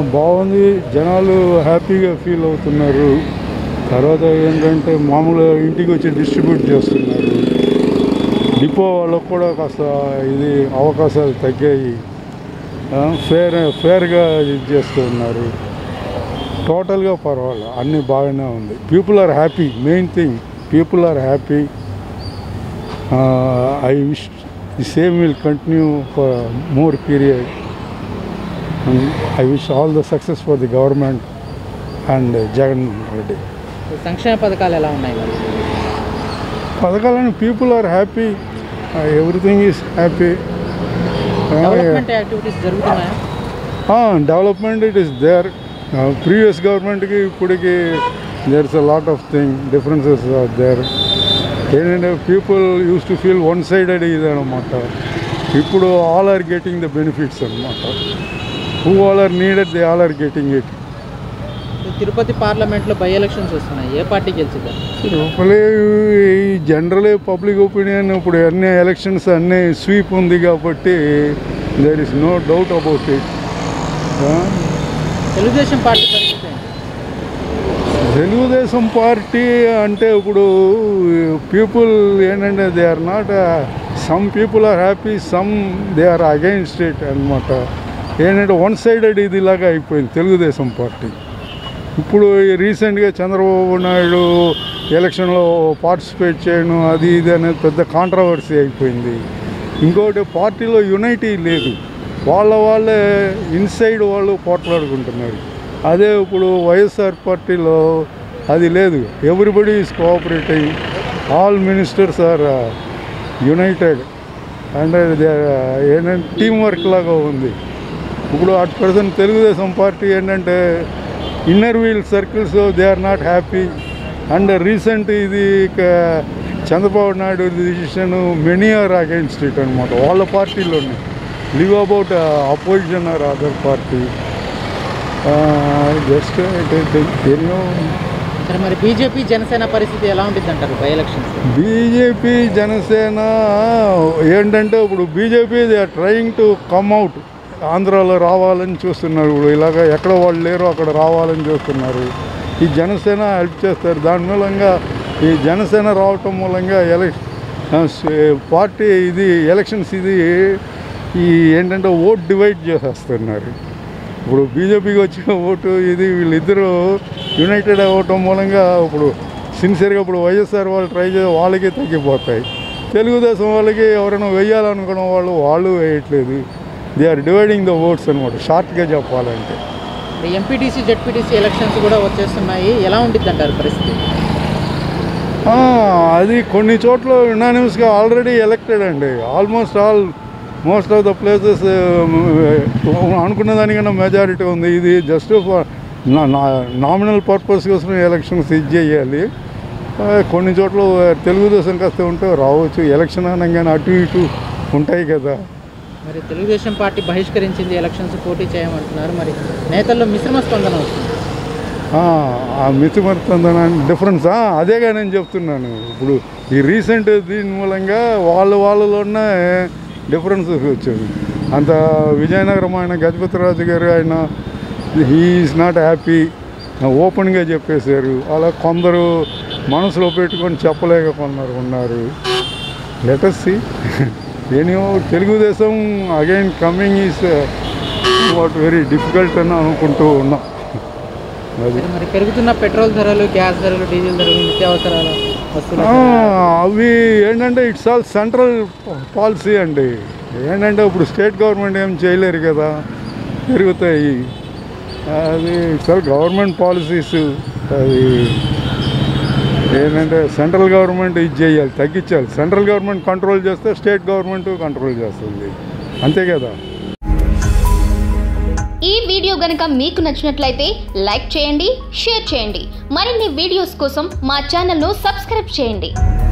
బాగుంది, జనాలు హ్యాపీగా ఫీల్ అవుతున్నారు. తర్వాత ఏంటంటే మామూలుగా ఇంటికి వచ్చి డిస్ట్రిబ్యూట్ చేస్తున్నారు. డిపో వాళ్ళకు కూడా కాస్త ఇది అవకాశాలు తగ్గాయి. ఫేర్గా ఇది చేస్తూ ఉన్నారు. టోటల్గా పర్వాలేదు, అన్నీ బాగానే ఉంది. People are happy, main thing people are happy. I wish the same will continue for more period. I wish all the success for the government and Jagan Reddy. సంక్షేమ పథకాలు ఎలా ఉన్నాయి? పథకాలని people are happy, everything is happy. Development activities జరుగుతున్నాయా? Development it is there. Previous గవర్నమెంట్కి ఇప్పటికి there is a lot of thing differences are there. ఏంటంటే people use to feel one sided ఇది అనమాట. ఇప్పుడు all are getting the benefits అనమాట. Who all are needed, they all are getting it. Tirupati పార్లమెంట్లో by elections వస్తున్నాయి, ఏ party గెలిచిద్దాం? Tirupati general public opinion ఇప్పుడు అన్ని ఎలక్షన్స్ అన్నీ స్వీప్ ఉంది కాబట్టి there is no doubt about it. Telugu Desam party పరిస్థితి? తెలుగుదేశం పార్టీ అంటే ఇప్పుడు పీపుల్ ఏంటంటే they are not, some people are happy, some they are against it అనమాట. ఏంటంటే వన్ సైడెడ్ ఇది ఇలాగా అయిపోయింది తెలుగుదేశం పార్టీ. ఇప్పుడు రీసెంట్గా చంద్రబాబు నాయుడు ఎలక్షన్లో పార్టిసిపేట్ చేయడం అది ఇది అనేది పెద్ద కాంట్రవర్సీ అయిపోయింది. ఇంకోటి పార్టీలో యునైటీ లేదు, వాళ్ళే ఇన్సైడ్ వాళ్ళు పోట్లాడుకుంటున్నారు. అదే ఇప్పుడు వైఎస్ఆర్ పార్టీలో అది లేదు. Everybody is cooperating, all ministers are united and ఏంటంటే టీం వర్క్ లాగా ఉంది. ఇప్పుడు అట్ ప్రజెంట్ తెలుగుదేశం పార్టీ ఏంటంటే inner wheel circles they are not happy. And recent ఇది Chandrababu Naidu decision many are against it అనమాట. వాళ్ళ పార్టీలోనే live about opposition are other party. Just మరి బీజేపీ జనసేన పరిస్థితి ఎలా ఉంటుంది అంటారు బై ఎలక్షన్స్? బీజేపీ జనసేన ఏంటంటే ఇప్పుడు BJP they are trying to come out, ఆంధ్రాలో రావాలని చూస్తున్నారు. ఇప్పుడు ఇలాగ ఎక్కడ వాళ్ళు లేరో అక్కడ రావాలని చూస్తున్నారు. ఈ జనసేన హెల్ప్ చేస్తారు. దాని మూలంగా ఈ జనసేన రావటం మూలంగా పార్టీ ఇది ఎలక్షన్స్ ఇది ఈ ఏంటంటే ఓట్ డివైడ్ చేసేస్తున్నారు. ఇప్పుడు బీజేపీకి వచ్చిన ఓటు ఇది వీళ్ళిద్దరూ యునైటెడ్ అవ్వటం మూలంగా ఇప్పుడు సిన్సియర్గా ఇప్పుడు వైఎస్ఆర్ వాళ్ళు ట్రై చేసే వాళ్ళకి తగ్గిపోతాయి. తెలుగుదేశం వాళ్ళకి ఎవరైనా వేయాలనుకున్న వాళ్ళు వేయట్లేదు. They are dividing the votes అనమాట, షార్ట్గా చెప్పాలంటే. ఎంపీటీసీ జెడ్పీటీసీ ఎలక్షన్స్ కూడా వచ్చేస్తున్నాయి, ఎలా ఉంటుంది అంటారు పరిస్థితి? అది కొన్ని చోట్ల యునానిమస్గా ఆల్రెడీ ఎలక్టెడ్ అండి. మోస్ట్ ఆఫ్ ద ప్లేసెస్ అనుకున్న దానికన్నా మెజారిటీ ఉంది. ఇది జస్ట్ నామినల్ పర్పస్ కోసం ఎలక్షన్స్ ఇది చేయాలి. కొన్ని చోట్ల తెలుగుదేశం కాస్త ఉంటే రావచ్చు. ఎలక్షన్ అనగానే అటు ఇటు ఉంటాయి కదా. మరి తెలుగుదేశం పార్టీ బహిష్కరించింది ఎలక్షన్స్, పోటీ చేయమంటున్నారు. మరి నేతల్లో మిశ్రమ స్పందన వస్తుంది. ఆ మిశ్రమ స్పందన డిఫరెన్స్ అదేగా నేను చెప్తున్నాను. ఇప్పుడు ఈ రీసెంట్ దీని మూలంగా వాళ్ళలోనే డిఫరెన్స్ వచ్చింది. అంత విజయనగరం ఆయన గజపతిరాజు గారు ఆయన హీ ఈజ్ నాట్ హ్యాపీ, ఓపెన్గా చెప్పేశారు. అలా కొందరు మనసులో పెట్టుకొని చెప్పలేక కొందరు ఉన్నారు. Let us see. Anyhow Telugu Desam again coming is what very difficult అని అనుకుంటూ ఉన్నాం. అది మరి పెరుగుతున్న పెట్రోల్ ధరలు, గ్యాస్ ధరలు, డీజిల్ ధరలు, నిత్యావసరాలు వస్తువులు అవి ఏంటంటే ఇట్స్ ఆల్ సెంట్రల్ పాలసీ అండి. ఏంటంటే ఇప్పుడు స్టేట్ గవర్నమెంట్ ఏం చేయలేరు కదా, పెరుగుతాయి. అది ఇట్స్ ఆల్ గవర్నమెంట్ పాలసీస్. అది ఏంటంటే సెంట్రల్ గవర్నమెంట్ ఇది చేయాలి, తగ్గించాలి. సెంట్రల్ గవర్నమెంట్ కంట్రోల్ చేస్తే స్టేట్ గవర్నమెంట్ కంట్రోల్ చేస్తుంది, అంతే కదా. ఈ వీడియో గనుక మీకు నచ్చినట్లయితే లైక్ చేయండి, షేర్ చేయండి. మరిన్ని వీడియోస్ కోసం మా ఛానల్ను సబ్స్క్రైబ్ చేయండి.